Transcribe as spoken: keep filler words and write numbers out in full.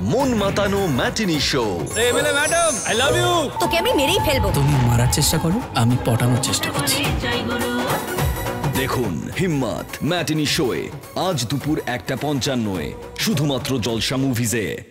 মন মাতানো matinee show. MLA madam, I love you. তোকে আমি মেরেই ফেলবো। তুমি মারার চেষ্টা করো, আমি পটানোর চেষ্টা করছি। দেখুন হিম্মত ম্যাটিনি শোয়ে আজ দুপুর একটা পঞ্চান্নয় শুধুমাত্র জলসা মুভিজে।